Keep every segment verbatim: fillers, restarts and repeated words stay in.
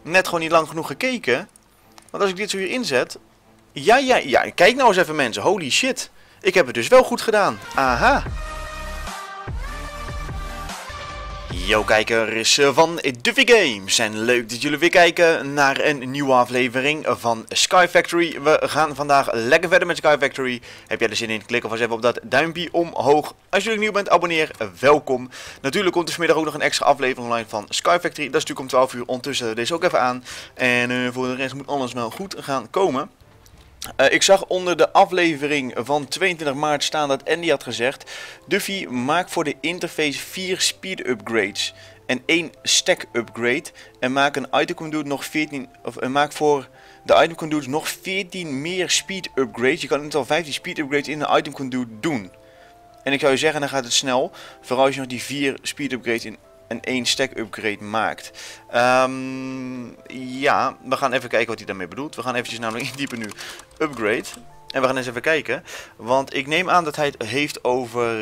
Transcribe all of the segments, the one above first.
net gewoon niet lang genoeg gekeken. Want als ik dit zo hier inzet... Ja, ja, ja. Kijk nou eens even mensen. Holy shit. Ik heb het dus wel goed gedaan. Aha. Yo kijkers van Duffy Games en leuk dat jullie weer kijken naar een nieuwe aflevering van Sky Factory. We gaan vandaag lekker verder met Sky Factory. Heb jij er zin in? Klik alvast even op dat duimpje omhoog. Als jullie nieuw bent, abonneer. Welkom. Natuurlijk komt er vanmiddag ook nog een extra aflevering online van Sky Factory. Dat is natuurlijk om twaalf uur. Ondertussen deze ook even aan. En uh, voor de rest moet alles wel goed gaan komen. Uh, ik zag onder de aflevering van tweeëntwintig maart staan dat Andy had gezegd: Duffy, maak voor de interface vier speed upgrades en één stack upgrade. En maak een item conduit nog veertien. Of en maak voor de item conduits nog veertien meer speed upgrades. Je kan in totaal vijftien speed upgrades in een item conduit doen. En ik zou je zeggen, dan gaat het snel. Vooral als je nog die vier speed upgrades in en één stack upgrade maakt. Um, ja, we gaan even kijken wat hij daarmee bedoelt. We gaan eventjes namelijk indiepen nu upgrade. En we gaan eens even kijken. Want ik neem aan dat hij het heeft over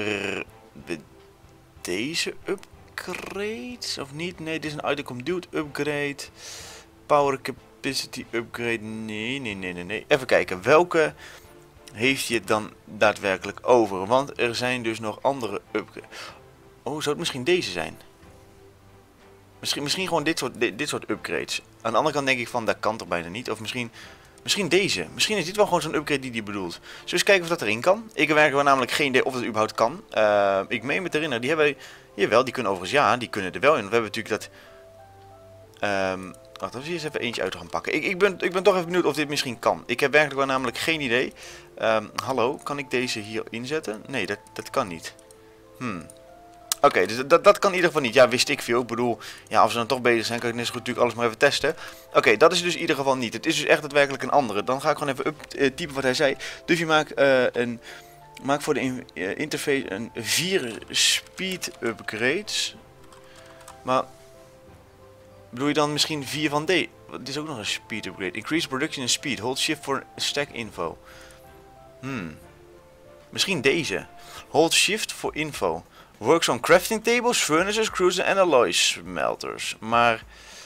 deze upgrades. Of niet? Nee, dit is een item conduit upgrade. Power capacity upgrade. Nee, nee, nee, nee, nee. Even kijken. Welke heeft hij het dan daadwerkelijk over? Want er zijn dus nog andere upgrades. Oh, zou het misschien deze zijn? Misschien, misschien gewoon dit soort, dit, dit soort upgrades. Aan de andere kant denk ik van, dat kan toch bijna niet. Of misschien, misschien deze. Misschien is dit wel gewoon zo'n upgrade die hij bedoelt. Zullen we eens kijken of dat erin kan? Ik heb eigenlijk namelijk geen idee of dat überhaupt kan. Uh, ik meen me te herinneren, die hebben... Jawel, die kunnen overigens, ja, die kunnen er wel in. We hebben natuurlijk dat... Um, wacht, als we eens even eentje uit gaan pakken. Ik, ik, ben, ik ben toch even benieuwd of dit misschien kan. Ik heb werkelijk wel namelijk geen idee. Um, hallo, kan ik deze hier inzetten? Nee, dat, dat kan niet. Hmm. Oké, okay, dus dat, dat kan in ieder geval niet. Ja, wist ik veel. Ik bedoel, ja, als we dan toch bezig zijn, kan ik net zo goed natuurlijk alles maar even testen. Oké, okay, dat is dus in ieder geval niet. Het is dus echt daadwerkelijk een andere. Dan ga ik gewoon even up, uh, typen wat hij zei. Dus je maakt uh, een... Maak voor de in, uh, interface een vier speed upgrades. Maar... Bedoel je dan misschien vier van D? Dit is ook nog een speed upgrade. Increase production and speed. Hold shift for stack info. Hmm. Misschien deze. Hold shift for info. Works on crafting tables, furnaces, cruisers en alloy smelters. Maar...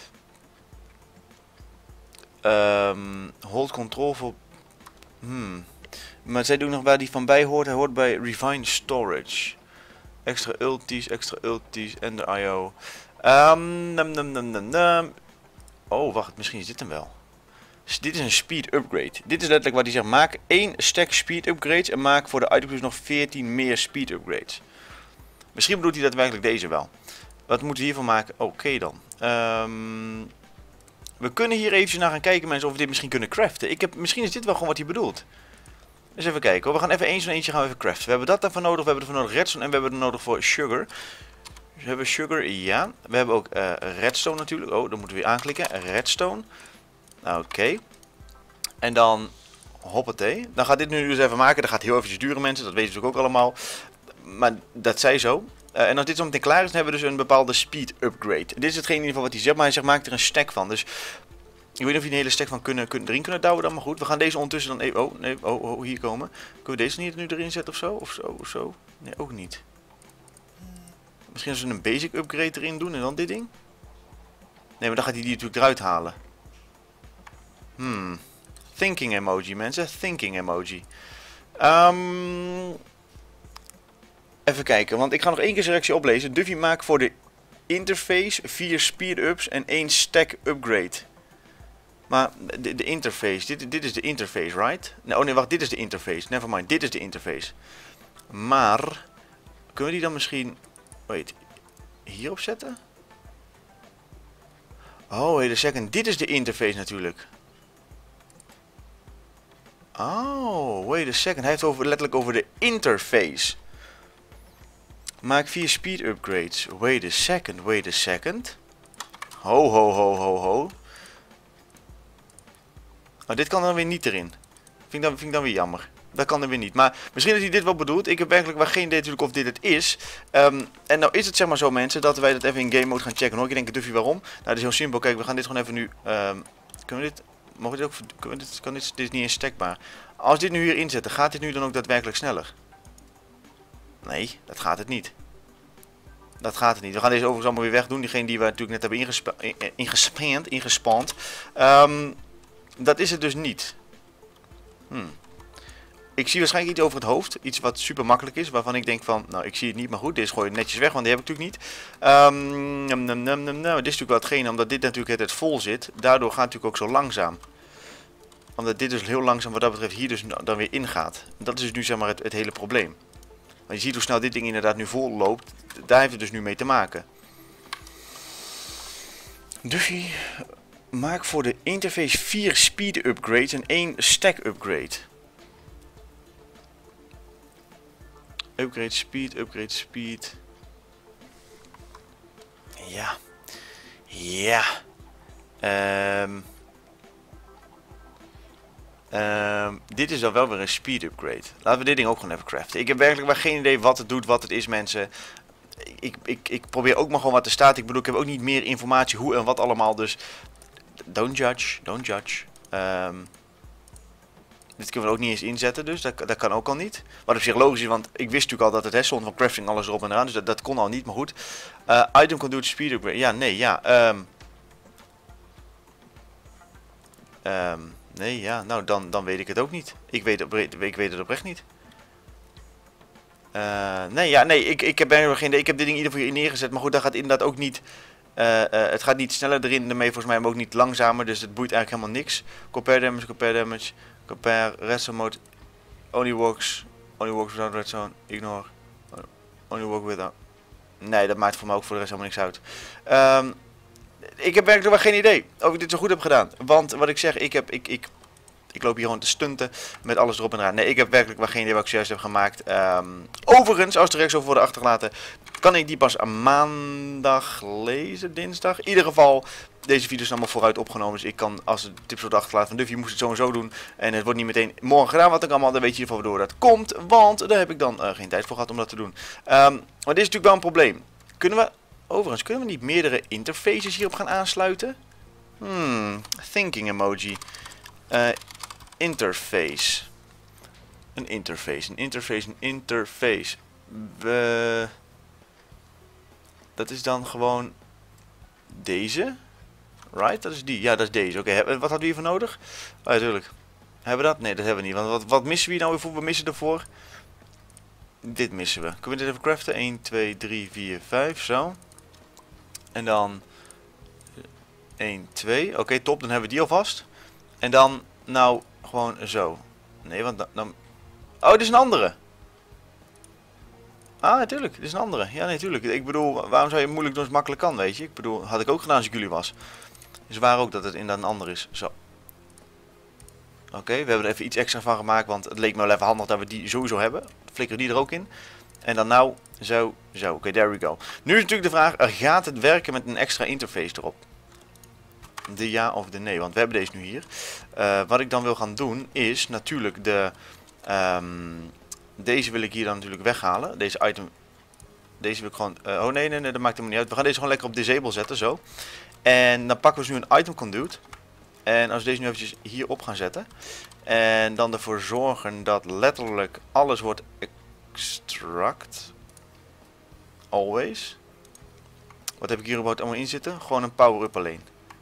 Um, hold control voor... Hmm. Maar zij doen nog waar die van bij hoort. Hij hoort bij Refine Storage. Extra ulties, extra ulties en de I O. Um, num, num, num, num, num. Oh, wacht. Misschien is dit hem wel. Dus dit is een speed upgrade. Dit is letterlijk wat hij zegt. Maak één stack speed upgrades en maak voor de items nog veertien meer speed upgrades. Misschien bedoelt hij daadwerkelijk deze wel. Wat moeten we hiervan maken? Oké okay dan. Um, we kunnen hier eventjes naar gaan kijken mensen of we dit misschien kunnen craften. Ik heb, misschien is dit wel gewoon wat hij bedoelt. Dus even kijken hoor. We gaan even eens van eentje gaan we even craften. We hebben dat daarvoor nodig. We hebben ervoor nodig redstone en we hebben er nodig voor sugar. Dus we hebben sugar, ja. We hebben ook uh, redstone natuurlijk. Oh, dan moeten we weer aanklikken. Redstone. Oké. Okay. En dan... Hoppatee. Dan gaat dit nu dus even maken. Dat gaat heel eventjes duren mensen. Dat weten we ook allemaal. Maar dat zij zo. Uh, en als dit zo meteen klaar is, dan hebben we dus een bepaalde speed upgrade. Dit is hetgeen in ieder geval wat hij zegt, maar hij zegt maak er een stack van. Dus ik weet niet of je een hele stack van kunnen, kunnen, erin kunnen douwen dan, maar goed. We gaan deze ondertussen dan even, oh nee, oh, oh hier komen. Kunnen we deze niet nu erin zetten of zo? Of zo, of zo? Nee, ook niet. Misschien als we een basic upgrade erin doen en dan dit ding? Nee, maar dan gaat hij die natuurlijk eruit halen. Hmm. Thinking emoji mensen, thinking emoji. Um... Even kijken, want ik ga nog één keer zijn reactie oplezen. Duffy maakt voor de interface vier speed-ups en één stack upgrade. Maar de, de interface, dit, dit is de interface, right? Nee, oh nee, wacht, dit is de interface. Nevermind, dit is de interface. Maar, kunnen we die dan misschien, wait, hierop zetten? Oh, wait a second, dit is de interface natuurlijk. Oh, wait a second, hij heeft het over, letterlijk over de interface. Maak vier speed upgrades. Wait a second, wait a second. Ho, ho, ho, ho, ho. Oh, dit kan dan weer niet erin. Vind ik dan, vind ik dan weer jammer. Dat kan er weer niet. Maar misschien dat hij dit wel bedoelt. Ik heb werkelijk wel geen idee natuurlijk of dit het is. Um, en nou is het zeg maar zo mensen dat wij dat even in game mode gaan checken. Hoor, je denkt Duffy waarom? Nou, dat is heel simpel. Kijk, we gaan dit gewoon even nu... Um, kunnen we dit... Mogen we dit ook... Kunnen we dit, kan dit, dit is niet eens stekbaar. Als dit nu hier inzetten, gaat dit nu dan ook daadwerkelijk sneller? Nee, dat gaat het niet. dat gaat het niet. We gaan deze overigens allemaal weer wegdoen. Diegene die we natuurlijk net hebben ingespa ingespand, ingespand. Um, dat is het dus niet. Hmm. Ik zie waarschijnlijk iets over het hoofd. Iets wat super makkelijk is. Waarvan ik denk van, nou ik zie het niet, maar goed. Dit gooi je netjes weg, want die heb ik natuurlijk niet. Um, num, num, num, num, nou, dit is natuurlijk wel hetgene, omdat dit natuurlijk het vol zit. Daardoor gaat het natuurlijk ook zo langzaam. Omdat dit dus heel langzaam wat dat betreft hier dus dan weer ingaat. Dat is dus nu zeg maar het, het hele probleem. Want je ziet hoe snel dit ding inderdaad nu vol loopt. Daar heeft het dus nu mee te maken. Duffy, maak voor de interface vier speed upgrades en één stack upgrade. Upgrade speed, upgrade speed. Ja. Ja. Um, um, dit is dan wel weer een speed upgrade. Laten we dit ding ook gewoon even craften. Ik heb werkelijk maar geen idee wat het doet, wat het is, mensen. Ik, ik, ik probeer ook maar gewoon wat te staan. Ik bedoel, ik heb ook niet meer informatie hoe en wat allemaal. Dus don't judge, don't judge. Um, dit kunnen we ook niet eens inzetten, dus dat, dat kan ook al niet. Wat op zich logisch is, want ik wist natuurlijk al dat het hè, stond van crafting alles erop en eraan. Dus dat, dat kon al niet, maar goed. Uh, item conduit speed upgrade. Ja, nee, ja. Um, um, nee, ja. Nou, dan, dan weet ik het ook niet. Ik weet, ik weet het oprecht niet. Uh, nee, ja, nee, ik, ik heb er geen idee. Ik heb dit ding in ieder geval hier neergezet. Maar goed, dat gaat inderdaad ook niet. Uh, uh, het gaat niet sneller erin, daarmee volgens mij, maar ook niet langzamer. Dus het boeit eigenlijk helemaal niks. Compare damage, compare damage. Compare, redstone mode. Only works. Only works without redstone. Ignore. Only work without. Nee, dat maakt voor mij ook voor de rest helemaal niks uit. Um, ik heb werkelijk wel geen idee of ik dit zo goed heb gedaan. Want wat ik zeg, ik heb. Ik, ik, Ik loop hier gewoon te stunten met alles erop en eraan. Nee, ik heb werkelijk wel geen idee wat ik zojuist heb gemaakt. Um, overigens, als de rechtshoofd worden achtergelaten, kan ik die pas aan maandag lezen, dinsdag. In ieder geval, deze video's zijn allemaal vooruit opgenomen. Dus ik kan, als de tips worden achtergelaten van Duffy, je moest het zo en zo doen. En het wordt niet meteen morgen gedaan, wat ik allemaal, dan weet je in ieder geval waardoor dat komt. Want daar heb ik dan uh, geen tijd voor gehad om dat te doen. Um, maar dit is natuurlijk wel een probleem. Kunnen we, overigens, kunnen we niet meerdere interfaces hierop gaan aansluiten? Hmm, thinking emoji. Uh, Interface. Een interface, een interface, een interface. We... Dat is dan gewoon deze. Right? Dat is die. Ja, dat is deze. Oké, okay. Wat hadden we hiervoor nodig? Oh, ja, tuurlijk. Hebben we dat? Nee, dat hebben we niet. Want wat, wat missen we hier nou weer voor? We missen ervoor. Dit missen we. Kunnen we dit even craften? een, twee, drie, vier, vijf. Zo. En dan een, twee. Oké, okay, top. Dan hebben we die alvast. En dan, nou... Gewoon zo. Nee, want dan, dan... Oh, dit is een andere. Ah, natuurlijk. Dit is een andere. Ja, nee, natuurlijk. Ik bedoel, waarom zou je moeilijk doen als het makkelijk kan, weet je? Ik bedoel, had ik ook gedaan als ik jullie was. Dus waar ook dat het inderdaad een ander is. Zo. Oké, okay, we hebben er even iets extra van gemaakt, want het leek me wel even handig dat we die sowieso hebben. Flikkeren die er ook in. En dan nou, zo, zo. Oké, okay, there we go. Nu is natuurlijk de vraag, gaat het werken met een extra interface erop? De ja of de nee, want we hebben deze nu hier. Uh, wat ik dan wil gaan doen is natuurlijk de... Um, deze wil ik hier dan natuurlijk weghalen. Deze item... Deze wil ik gewoon... Uh, oh nee, nee, nee, dat maakt helemaal niet uit. We gaan deze gewoon lekker op disable zetten, zo. En dan pakken we dus nu een item conduit. En als we deze nu eventjes hierop gaan zetten. En dan ervoor zorgen dat letterlijk alles wordt extract. Always. Wat heb ik hier überhaupt allemaal in zitten? Gewoon een power-up alleen.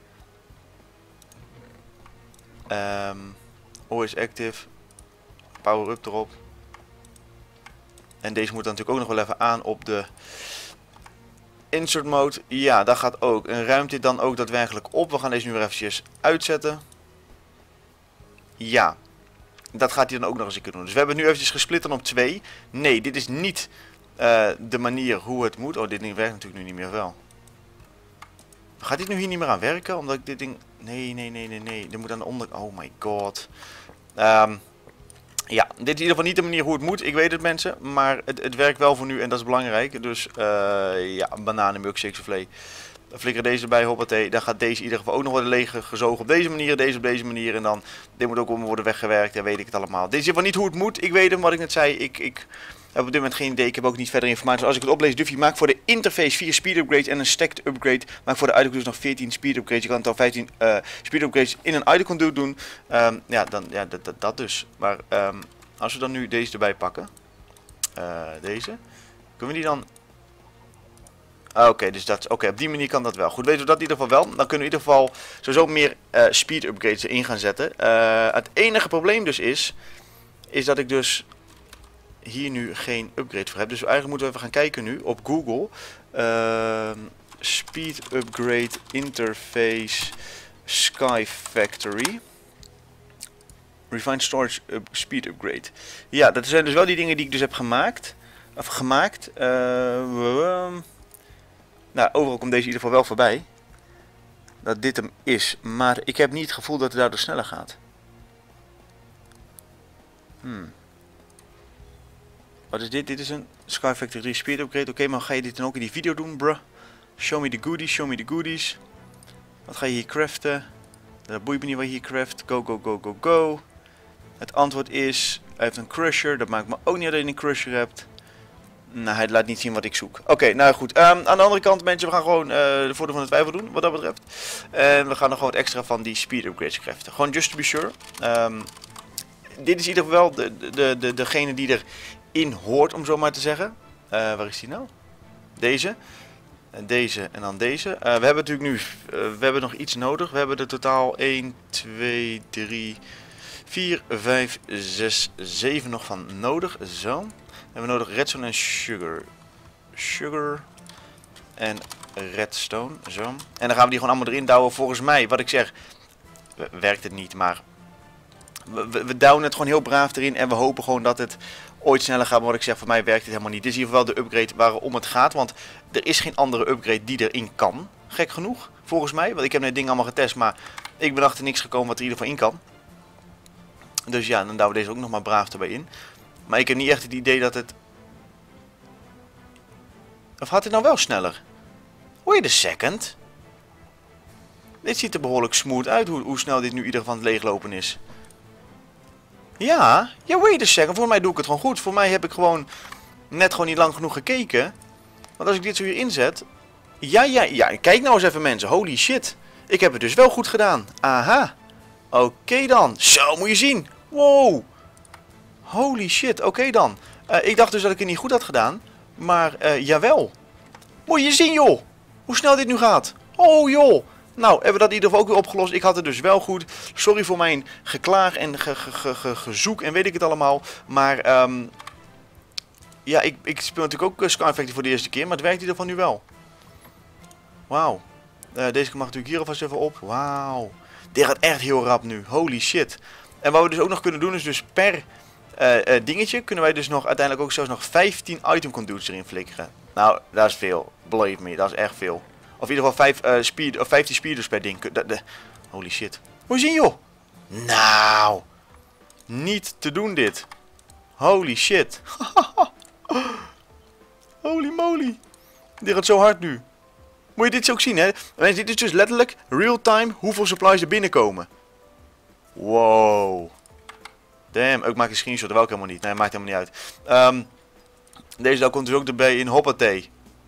Um, always active. Power-up erop. En deze moet dan natuurlijk ook nog wel even aan op de insert mode. Ja, dat gaat ook. En ruimt dit dan ook daadwerkelijk op? We gaan deze nu weer eventjes uitzetten. Ja. Dat gaat hij dan ook nog eens een keer doen. Dus we hebben het nu eventjes gesplit dan op twee. Nee, dit is niet uh, de manier hoe het moet. Oh, dit ding werkt natuurlijk nu niet meer wel. Gaat dit nu hier niet meer aan werken? Omdat ik dit ding... Nee, nee, nee, nee, nee. Dit moet aan de onder... Oh my god. Um, ja, dit is in ieder geval niet de manier hoe het moet. Ik weet het, mensen. Maar het, het werkt wel voor nu en dat is belangrijk. Dus uh, ja, bananen, milkshake, soufflé. Dan flikkeren deze erbij, hoppatee. Dan gaat deze in ieder geval ook nog worden leeg gezogen op deze manier, deze op deze manier. En dan, dit moet ook worden weggewerkt. Dan weet ik het allemaal. Dit is in ieder geval niet hoe het moet. Ik weet hem, wat ik net zei. Ik... ik Ik heb op dit moment geen idee, ik heb ook niet verder informatie. Dus als ik het oplees, Duffy, maak voor de interface vier speed upgrades en een stacked upgrade. Maak voor de item dus nog veertien speed upgrades. Je kan het al vijftien uh, speed upgrades in een item conduit doen. Um, ja, dan, ja dat, dat, dat dus. Maar um, als we dan nu deze erbij pakken. Uh, deze. Kunnen we die dan... Oké, okay, dus dat, oké, op die manier kan dat wel. Goed, weten we dat in ieder geval wel. Dan kunnen we in ieder geval sowieso meer uh, speed upgrades erin gaan zetten. Uh, het enige probleem dus is, is dat ik dus hier nu geen upgrade voor heb. Dus eigenlijk moeten we even gaan kijken nu op Google. Uh, speed upgrade interface Sky Factory. Refined storage up, speed upgrade. Ja, dat zijn dus wel die dingen die ik dus heb gemaakt. Of gemaakt. Uh, nou, overal komt deze in ieder geval wel voorbij. Dat dit hem is. Maar ik heb niet het gevoel dat het daardoor sneller gaat. Hmm. Wat is dit? Dit is een Sky Factory drie speed upgrade. Oké, okay, maar ga je dit dan ook in die video doen, bruh? Show me the goodies, show me the goodies. Wat ga je hier craften? Dat boeit me niet wat je hier craft. Go, go, go, go, go. Het antwoord is, hij heeft een crusher. Dat maakt me ook niet uit dat je een crusher hebt. Nou, hij laat niet zien wat ik zoek. Oké, okay, nou goed. Um, aan de andere kant, mensen, we gaan gewoon uh, de voordeel van de twijfel doen, wat dat betreft. En we gaan nog gewoon wat extra van die speed upgrades craften. Gewoon just to be sure. Um, dit is in ieder geval de, de, de, degene die erin hoort, om zo maar te zeggen. Uh, waar is die nou? Deze. En deze en dan deze. Uh, we hebben natuurlijk nu, uh, we hebben nog iets nodig. We hebben er totaal één, twee, drie, vier, vijf, zes, zeven nog van nodig. Zo. We hebben nodig redstone en sugar. Sugar en redstone. Zo. En dan gaan we die gewoon allemaal erin douwen. Volgens mij, wat ik zeg, werkt het niet, maar we, we, we douwen het gewoon heel braaf erin. En we hopen gewoon dat het ooit sneller gaat. Maar wat ik zeg, voor mij werkt het helemaal niet. Dit is in ieder geval de upgrade waarom het gaat. Want er is geen andere upgrade die erin kan. Gek genoeg, volgens mij. Want ik heb net dingen allemaal getest, maar ik ben achter niks gekomen wat er in ieder geval in kan. Dus ja, dan douwen we deze ook nog maar braaf erbij in. Maar ik heb niet echt het idee dat het... Of had het nou wel sneller? Wait a second. Dit ziet er behoorlijk smooth uit hoe, hoe snel dit nu in ieder geval aan het leeglopen is. Ja, ja, wait a second. Voor mij doe ik het gewoon goed. Voor mij heb ik gewoon net gewoon niet lang genoeg gekeken. Want als ik dit zo hier inzet... Ja, ja, ja. Kijk nou eens even, mensen. Holy shit. Ik heb het dus wel goed gedaan. Aha. Oké okay dan. Zo, moet je zien. Wow. Holy shit. Oké okay dan. Uh, ik dacht dus dat ik het niet goed had gedaan. Maar uh, jawel. Moet je zien, joh. Hoe snel dit nu gaat. Oh, joh. Nou, hebben we dat in ieder geval ook weer opgelost. Ik had het dus wel goed. Sorry voor mijn geklaag en ge ge ge ge gezoek en weet ik het allemaal. Maar, um, ja, ik, ik speel natuurlijk ook Sky Factory voor de eerste keer. Maar het werkt in ieder geval nu wel. Wauw. Uh, deze mag natuurlijk hier alvast even op. Wauw. Dit gaat echt heel rap nu. Holy shit. En wat we dus ook nog kunnen doen is dus per uh, uh, dingetje kunnen wij dus nog uiteindelijk ook zelfs nog vijftien item conduits erin flikkeren. Nou, dat is veel. Believe me, dat is echt veel. Of in ieder geval vijf, uh, speed, of vijftien speeders per ding. De, de, holy shit. Moet je zien, joh. Nou. Niet te doen dit. Holy shit. Holy moly. Dit gaat zo hard nu. Moet je dit zo ook zien, hè? Dit is dus letterlijk real-time hoeveel supplies er binnenkomen. Wow. Damn, ik maak een screenshot, dat wil ik helemaal niet. Nee, maakt helemaal niet uit. Um, deze daar komt dus ook erbij in hoppatee.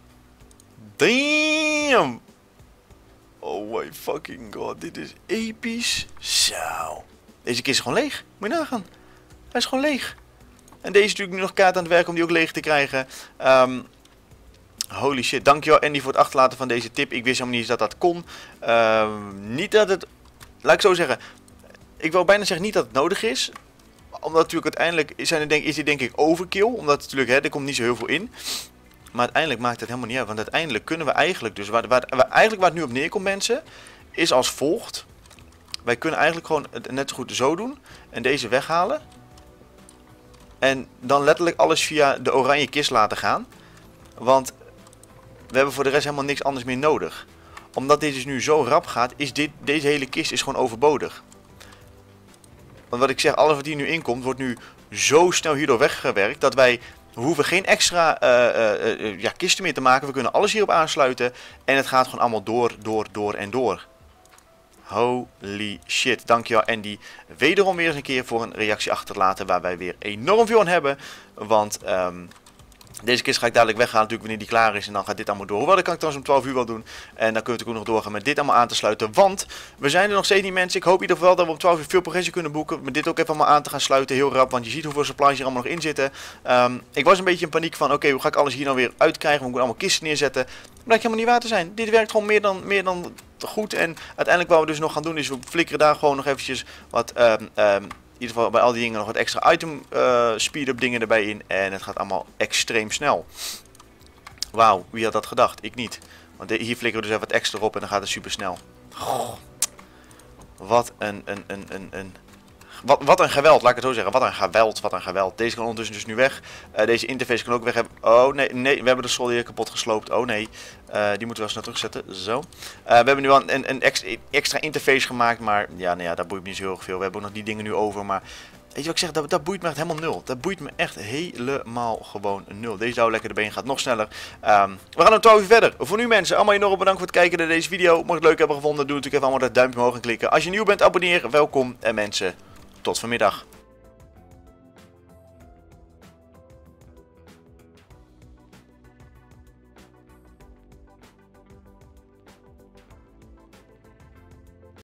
Damn. Oh my fucking god, dit is episch. Zo. Deze kist is gewoon leeg. Moet je nagaan. Hij is gewoon leeg. En deze is natuurlijk nu nog kaart aan het werk om die ook leeg te krijgen. Um, holy shit. Dankjewel Andy voor het achterlaten van deze tip. Ik wist helemaal niet eens dat dat kon. Um, niet dat het... Laat ik zo zeggen. Ik wil bijna zeggen niet dat het nodig is. Omdat natuurlijk uiteindelijk zijn er denk, is dit denk ik overkill. Omdat natuurlijk, hè, er komt niet zo heel veel in. Maar uiteindelijk maakt het helemaal niet uit. Want uiteindelijk kunnen we eigenlijk dus... Waar, waar, waar, eigenlijk waar het nu op neerkomt, mensen... Is als volgt. Wij kunnen eigenlijk gewoon het net zo goed zo doen. En deze weghalen. En dan letterlijk alles via de oranje kist laten gaan. Want we hebben voor de rest helemaal niks anders meer nodig. Omdat dit dus nu zo rap gaat, is dit, deze hele kist is gewoon overbodig. Want wat ik zeg, alles wat hier nu inkomt, wordt nu zo snel hierdoor weggewerkt. Dat wij, we hoeven geen extra uh, uh, uh, ja, kisten meer te maken. We kunnen alles hierop aansluiten. En het gaat gewoon allemaal door, door, door en door. Holy shit. Dankjewel Andy. Wederom weer eens een keer voor een reactie achter te laten waar wij weer enorm veel aan hebben. Want um, Deze kist ga ik dadelijk weghalen natuurlijk wanneer die klaar is en dan gaat dit allemaal door. Hoewel, dat kan ik trouwens om twaalf uur wel doen. En dan kunnen we ook nog doorgaan met dit allemaal aan te sluiten. Want we zijn er nog steeds niet, mensen. Ik hoop in ieder geval dat we om twaalf uur veel progressie kunnen boeken. Met dit ook even allemaal aan te gaan sluiten. Heel rap, want je ziet hoeveel supplies er allemaal nog in zitten. Um, ik was een beetje in paniek van, oké, okay, hoe ga ik alles hier nou weer uitkrijgen? We moeten allemaal kisten neerzetten. Maar dat helemaal niet waar te zijn. Dit werkt gewoon meer dan, meer dan goed. En uiteindelijk wat we dus nog gaan doen is, we flikkeren daar gewoon nog eventjes wat... Um, um, in ieder geval bij al die dingen nog wat extra item uh, speed-up dingen erbij in. En het gaat allemaal extreem snel. Wauw, wie had dat gedacht? Ik niet. Want hier flikkeren we dus even wat extra op en dan gaat het super snel. Goh, wat een, een, een, een, een... Wat, wat een geweld, laat ik het zo zeggen. Wat een geweld, wat een geweld. Deze kan ondertussen dus nu weg. Uh, deze interface kan ook weg hebben. Oh nee, nee, we hebben de sol hier kapot gesloopt. Oh nee, uh, die moeten we wel snel terugzetten. Zo. Uh, we hebben nu wel een, een extra, extra interface gemaakt, maar ja, nou ja, dat boeit me niet zo heel erg veel. We hebben ook nog die dingen nu over, maar... Weet je wat ik zeg, dat, dat boeit me echt helemaal nul. Dat boeit me echt helemaal gewoon nul. Deze douw lekker erbij gaat nog sneller. Um, we gaan om twaalf uur verder. Voor nu mensen, allemaal enorm bedankt voor het kijken naar deze video. Mocht je het leuk hebben gevonden, doe natuurlijk even allemaal dat duimpje omhoog en klikken. Als je nieuw bent, abonneer. Welkom en mensen, tot vanmiddag.